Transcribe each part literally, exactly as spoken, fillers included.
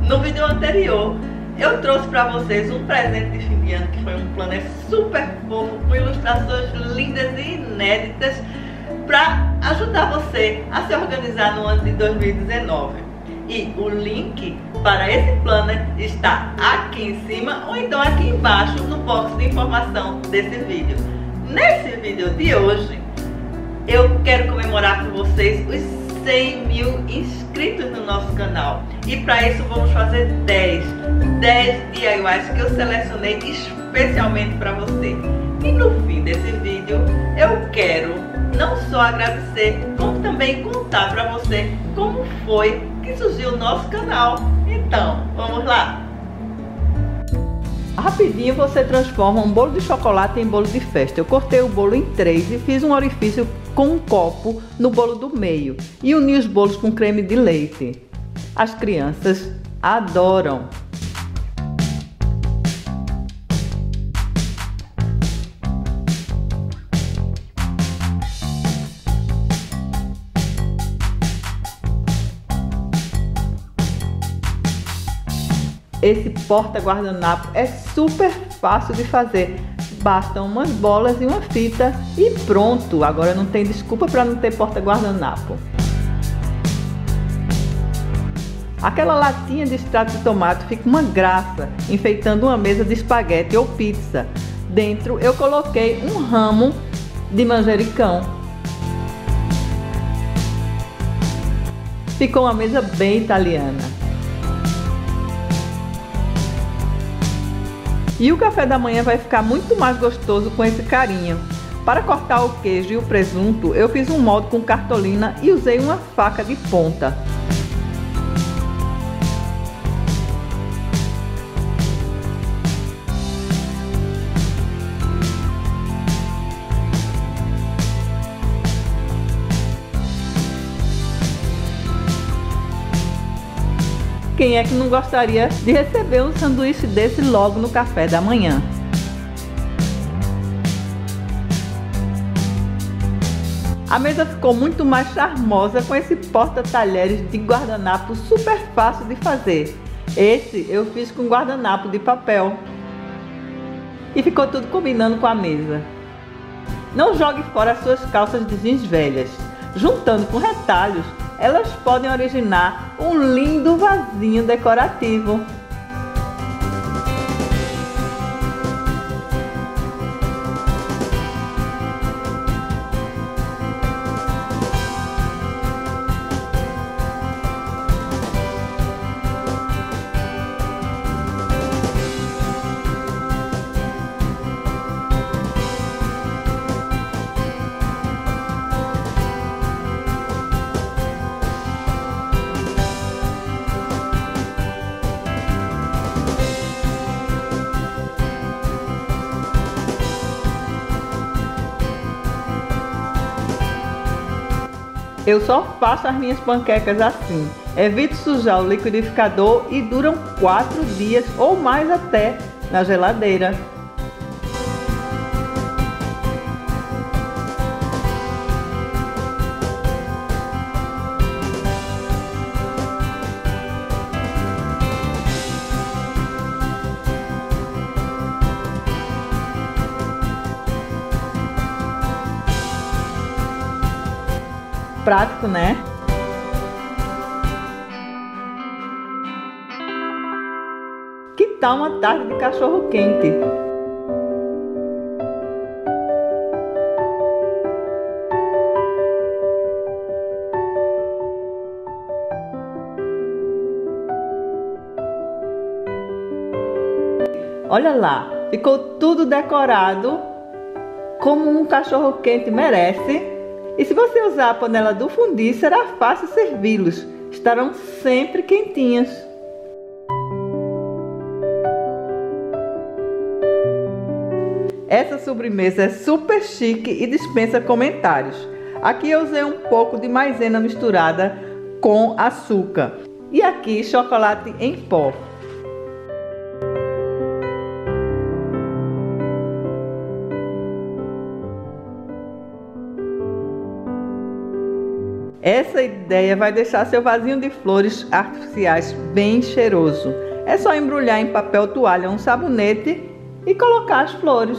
No vídeo anterior, eu trouxe para vocês um presente de fim de ano, que foi um planner super fofo, com ilustrações lindas e inéditas, para ajudar você a se organizar no ano de dois mil e dezenove. E o link para esse planner está aqui em cima ou então aqui embaixo no box de informação desse vídeo. Nesse vídeo de hoje, eu quero comemorar com vocês os cem mil inscritos no nosso canal. E para isso vamos fazer dez D I Ys que eu selecionei especialmente para você. E no fim desse vídeo eu quero não só agradecer, como também contar para você como foi que surgiu o nosso canal. Então, vamos lá! Rapidinho você transforma um bolo de chocolate em bolo de festa. Eu cortei o bolo em três e fiz um orifício com um copo no bolo do meio e uni os bolos com creme de leite. As crianças adoram! Esse porta-guardanapo é super fácil de fazer. Bastam umas bolas e uma fita e pronto! Agora não tem desculpa para não ter porta-guardanapo. Aquela latinha de extrato de tomate fica uma graça, enfeitando uma mesa de espaguete ou pizza. Dentro eu coloquei um ramo de manjericão. Ficou uma mesa bem italiana. E o café da manhã vai ficar muito mais gostoso com esse carinho. Para cortar o queijo e o presunto, eu fiz um molde com cartolina e usei uma faca de ponta. Quem é que não gostaria de receber um sanduíche desse logo no café da manhã? A mesa ficou muito mais charmosa com esse porta-talheres de guardanapo super fácil de fazer. Esse eu fiz com guardanapo de papel. E ficou tudo combinando com a mesa. Não jogue fora as suas calças de jeans velhas. Juntando com retalhos, elas podem originar um lindo vasinho decorativo. Eu só faço as minhas panquecas assim. Evito sujar o liquidificador e duram quatro dias ou mais até na geladeira. Prático, né? Que tal uma tarde de cachorro quente? Olha lá, ficou tudo decorado como um cachorro quente merece. E se você usar a panela do fundi, será fácil servi-los. Estarão sempre quentinhos. Essa sobremesa é super chique e dispensa comentários. Aqui eu usei um pouco de maisena misturada com açúcar. E aqui chocolate em pó. Essa ideia vai deixar seu vasinho de flores artificiais bem cheiroso. É só embrulhar em papel toalha um sabonete e colocar as flores.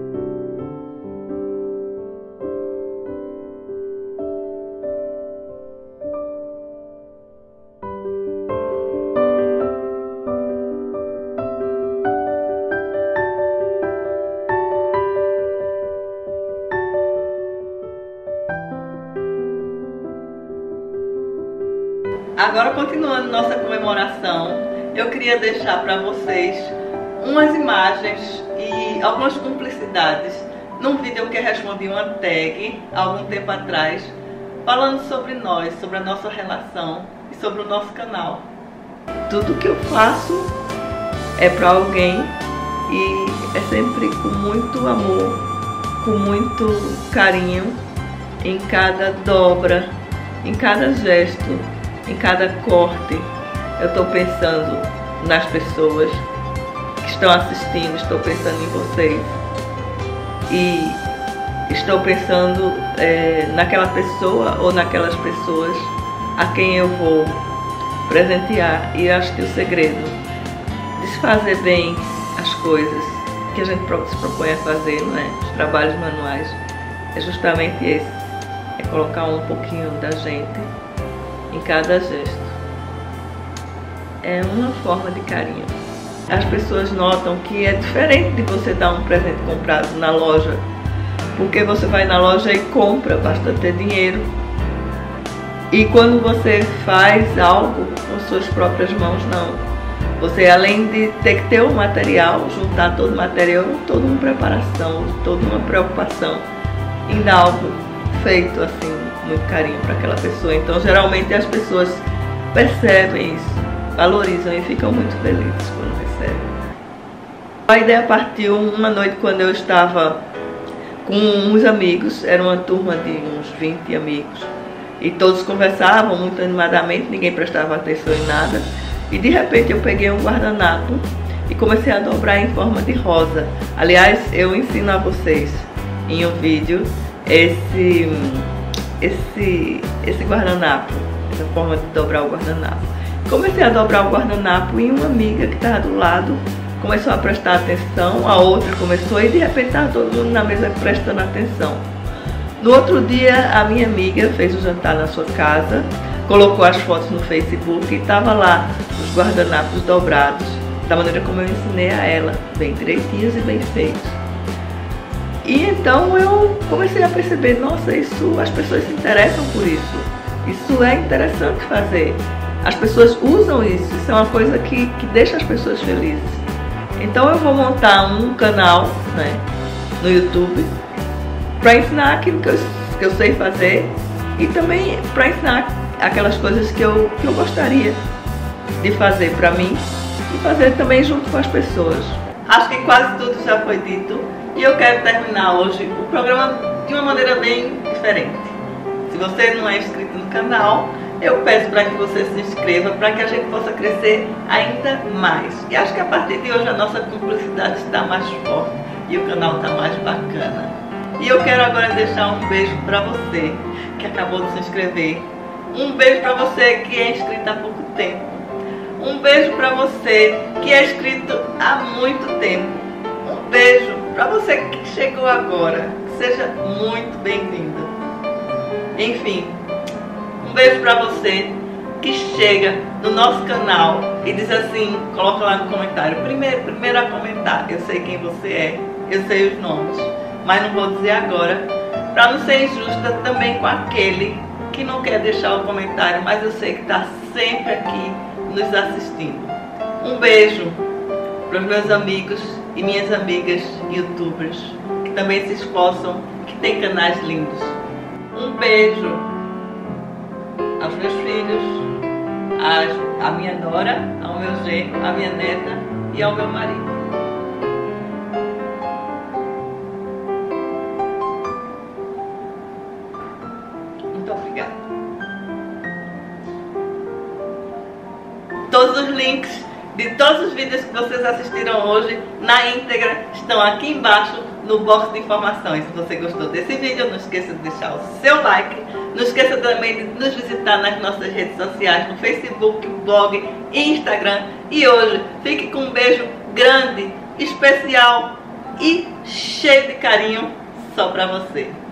Agora, continuando nossa comemoração, eu queria deixar para vocês umas imagens e algumas cumplicidades num vídeo que eu respondi uma tag há algum tempo atrás, falando sobre nós, sobre a nossa relação e sobre o nosso canal. Tudo que eu faço é para alguém e é sempre com muito amor, com muito carinho, em cada dobra, em cada gesto, em cada corte. Eu estou pensando nas pessoas que estão assistindo, estou pensando em vocês e estou pensando é, naquela pessoa ou naquelas pessoas a quem eu vou presentear. E acho que o segredo de se fazer bem as coisas que a gente se propõe a fazer, né, os trabalhos manuais, é justamente esse, é colocar um pouquinho da gente em cada gesto. É uma forma de carinho. As pessoas notam que é diferente de você dar um presente comprado na loja, porque você vai na loja e compra, basta ter dinheiro. E quando você faz algo com suas próprias mãos, não. Você, além de ter que ter o material, juntar todo o material, toda uma preparação, toda uma preocupação em dar algo feito assim, muito carinho para aquela pessoa. Então, geralmente as pessoas percebem isso, valorizam e ficam muito felizes quando recebem. A ideia partiu uma noite quando eu estava com uns amigos, era uma turma de uns vinte amigos, e todos conversavam muito animadamente, ninguém prestava atenção em nada, e de repente eu peguei um guardanapo e comecei a dobrar em forma de rosa. Aliás, eu ensino a vocês em um vídeo esse esse, esse guardanapo, essa forma de dobrar o guardanapo. Comecei a dobrar o guardanapo e uma amiga que estava do lado começou a prestar atenção, a outra começou e de repente estava todo mundo na mesa prestando atenção. No outro dia, a minha amiga fez o jantar na sua casa, colocou as fotos no Facebook e estava lá os guardanapos dobrados, da maneira como eu ensinei a ela, bem direitinhos e bem feitos. E então eu comecei a perceber, nossa, isso, as pessoas se interessam por isso, isso é interessante fazer, as pessoas usam isso, isso é uma coisa que, que deixa as pessoas felizes. Então eu vou montar um canal, né, no YouTube para ensinar aquilo que eu, que eu sei fazer e também para ensinar aquelas coisas que eu, que eu gostaria de fazer para mim e fazer também junto com as pessoas. Acho que quase tudo já foi dito e eu quero terminar hoje o programa de uma maneira bem diferente. Se você não é inscrito no canal, eu peço para que você se inscreva para que a gente possa crescer ainda mais. E acho que a partir de hoje a nossa cumplicidade está mais forte e o canal está mais bacana. E eu quero agora deixar um beijo para você que acabou de se inscrever. Um beijo para você que é inscrito há pouco tempo. Um beijo para você que é inscrito há muito tempo. Um beijo para você que chegou agora. Seja muito bem-vindo. Enfim, um beijo para você que chega no nosso canal e diz assim, coloca lá no comentário, primeiro, primeiro a comentar, eu sei quem você é, eu sei os nomes, mas não vou dizer agora, para não ser injusta também com aquele que não quer deixar o comentário, mas eu sei que está sempre aqui nos assistindo. Um beijo para os meus amigos e minhas amigas youtubers, que também se esforçam, que têm canais lindos. Um beijo aos meus filhos, às, à minha nora, ao meu genro, à minha neta e ao meu marido. Muito obrigada. Todos os links de todos os vídeos que vocês assistiram hoje na íntegra estão aqui embaixo no box de informações. Se você gostou desse vídeo, não esqueça de deixar o seu like. Não esqueça também de nos visitar nas nossas redes sociais, no Facebook, blog e Instagram. E hoje, fique com um beijo grande, especial e cheio de carinho só pra você.